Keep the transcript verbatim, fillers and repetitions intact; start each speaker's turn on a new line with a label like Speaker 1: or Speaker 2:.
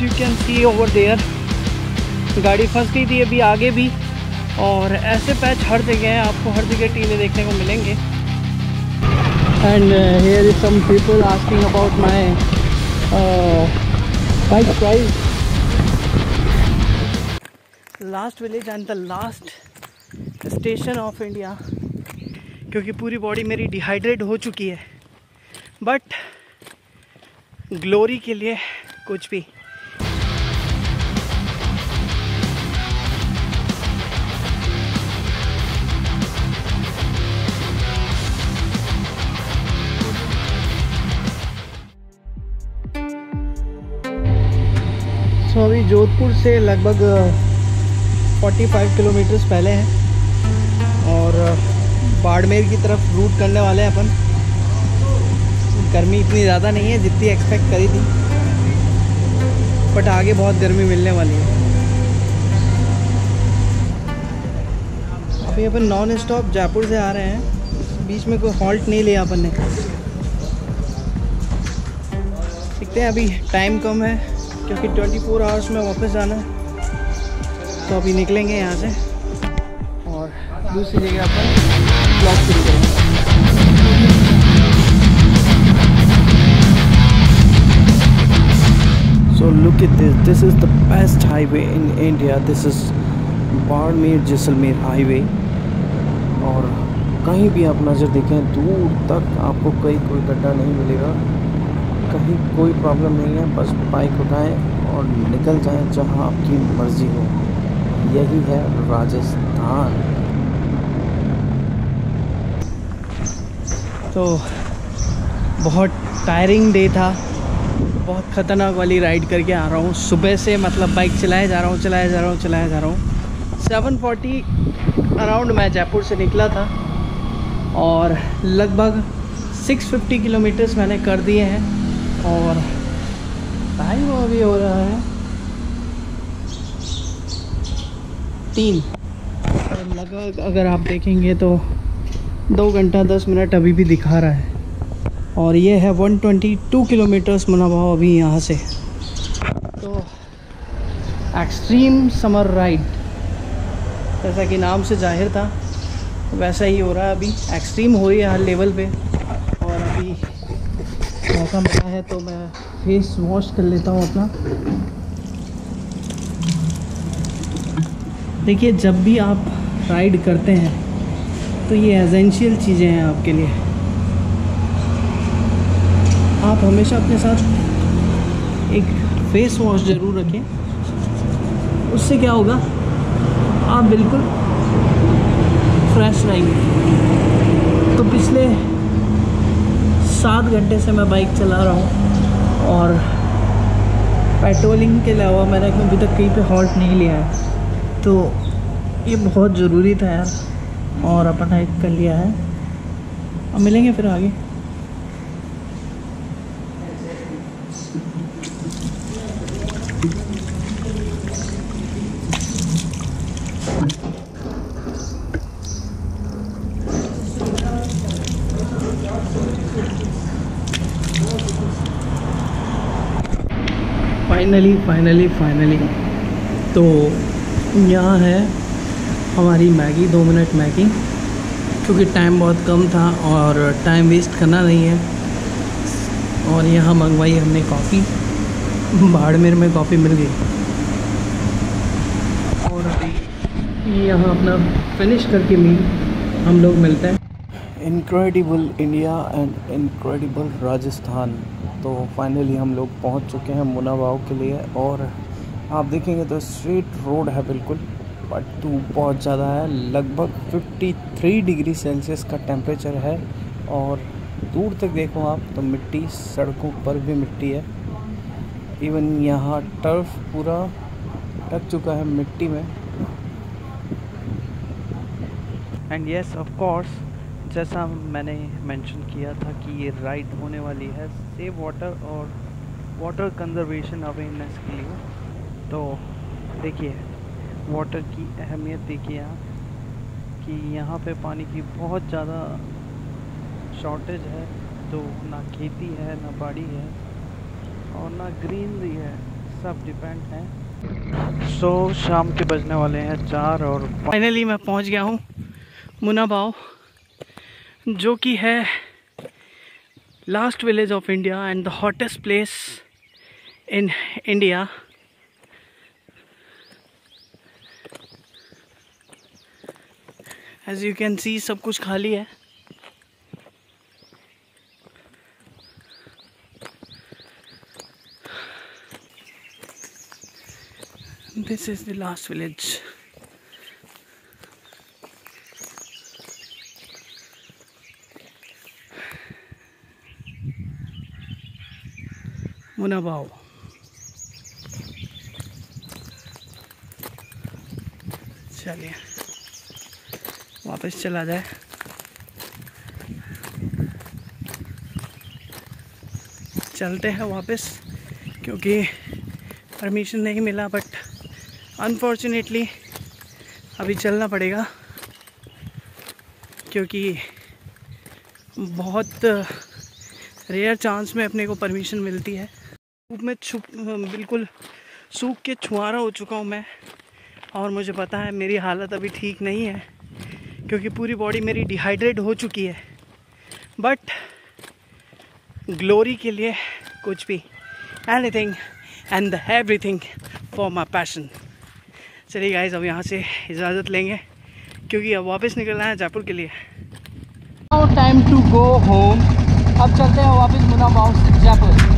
Speaker 1: You can see over there, गाड़ी फंस गई थी अभी आगे भी। और ऐसे पैच हर जगह हैं, आपको हर जगह टीले देखने को मिलेंगे। And here is some people asking about my bike price. Last village and the last station of India, क्योंकि पूरी बॉडी मेरी डिहाइड्रेट हो चुकी है, बट ग्लोरी के लिए कुछ भी। तो अभी जोधपुर से लगभग पैंतालीस किलोमीटर्स पहले हैं और बाड़मेर की तरफ रूट करने वाले हैं अपन। गर्मी इतनी ज़्यादा नहीं है जितनी एक्सपेक्ट करी थी, बट आगे बहुत गर्मी मिलने वाली है। अभी अपन नॉन स्टॉप जयपुर से आ रहे हैं, बीच में कोई हॉल्ट नहीं लिया अपन ने। देखते हैं, अभी टाइम कम है क्योंकि चौबीस आवर्स में वापस जाना है, तो अभी निकलेंगे यहाँ से और दूसरी जगह अपन ब्लॉक शुरू करेंगे। So look at this, this is the best highway in India. This is Barmer Jaisalmer highway. और कहीं भी आप नज़र देखें दूर तक आपको कहीं कोई गड्ढा नहीं मिलेगा, कहीं कोई प्रॉब्लम नहीं है। बस बाइक उठाएं और निकल जाएं जहां आपकी मर्ज़ी हो। यही है राजस्थान। तो बहुत टायरिंग डे था, बहुत ख़तरनाक वाली राइड करके आ रहा हूँ सुबह से। मतलब बाइक चलाए जा रहा हूँ चलाए जा रहा हूँ चलाए जा रहा हूँ। सेवन फोर्टी अराउंड मैं जयपुर से निकला था और लगभग सिक्स फिफ्टी किलोमीटर्स मैंने कर दिए हैं। और टाइम अभी हो रहा है तीन, लगभग अगर आप देखेंगे तो दो घंटा दस मिनट अभी भी दिखा रहा है। और ये है एक सौ बाईस किलोमीटर्स मुनाभाव अभी यहाँ से। तो एक्सट्रीम समर राइड, जैसा कि नाम से जाहिर था वैसा ही हो रहा है। अभी एक्सट्रीम हो रही है हर लेवल पे। और अभी मौका मिला है तो मैं फेस वॉश कर लेता हूँ अपना। देखिए, जब भी आप राइड करते हैं तो ये एसेंशियल चीज़ें हैं आपके लिए। आप हमेशा अपने साथ एक फेस वॉश ज़रूर रखें। उससे क्या होगा, आप बिल्कुल फ्रेश रहेंगे। तो पिछले सात घंटे से मैं बाइक चला रहा हूँ और पेट्रोलिंग के अलावा मैंने अभी तक कहीं पे हॉल्ट नहीं लिया है। तो ये बहुत ज़रूरी था यार, और अपन हाइक कर लिया है। अब मिलेंगे फिर आगे। फाइनली फाइनली फाइनली तो यहाँ है हमारी मैगी, दो मिनट मैगी, क्योंकि टाइम बहुत कम था और टाइम वेस्ट करना नहीं है। और यहाँ मंगवाई हमने कॉफ़ी, बाड़मेर में कॉफ़ी मिल गई। और अभी यहाँ अपना फिनिश करके मील हम लोग मिलते हैं। Incredible India and incredible Rajasthan. तो फाइनली हम लोग पहुँच चुके हैं मुनाभाव के लिए। और आप देखेंगे तो स्ट्रेट रोड है बिल्कुल, बट धूप बहुत ज़्यादा है। लगभग तिरेपन डिग्री सेल्सियस का टेम्परेचर है। और दूर तक देखो आप तो मिट्टी, सड़कों पर भी मिट्टी है। इवन यहाँ टर्फ पूरा ढक चुका है मिट्टी में। एंड यस ऑफ कोर्स, जैसा मैंने मेंशन किया था कि ये राइड होने वाली है सेव वाटर और वाटर कंजर्वेशन अवेयरनेस के लिए। तो देखिए, वाटर की अहमियत देखिए आप कि यहाँ पे पानी की बहुत ज़्यादा शॉर्टेज है। तो ना खेती है, ना बाड़ी है और ना ग्रीनरी है, सब डिपेंड है। सो so, शाम के बजने वाले हैं चार और फाइनली मैं पहुंच गया हूं मुनाबाव, जो कि है last village of India and the hottest place in India. As you can see सब कुछ खाली है। This is the last village. Munabao. चलिए वापस चला जाए। चलते हैं वापस, क्योंकि परमिशन नहीं मिला, बट अनफॉर्चुनेटली अभी चलना पड़ेगा, क्योंकि बहुत रेयर चांस में अपने को परमिशन मिलती है। धूप में छुप बिल्कुल सूख के छुआरा हो चुका हूँ मैं, और मुझे पता है मेरी हालत अभी ठीक नहीं है, क्योंकि पूरी बॉडी मेरी डिहाइड्रेट हो चुकी है। बट ग्लोरी के लिए कुछ भी, anything and everything for my passion. चलिए गाइस, अब यहाँ से इजाज़त लेंगे, क्योंकि अब वापस निकलना है जयपुर के लिए। Time to go home. अब चलते हैं वापस मुनाबाव से जयपुर।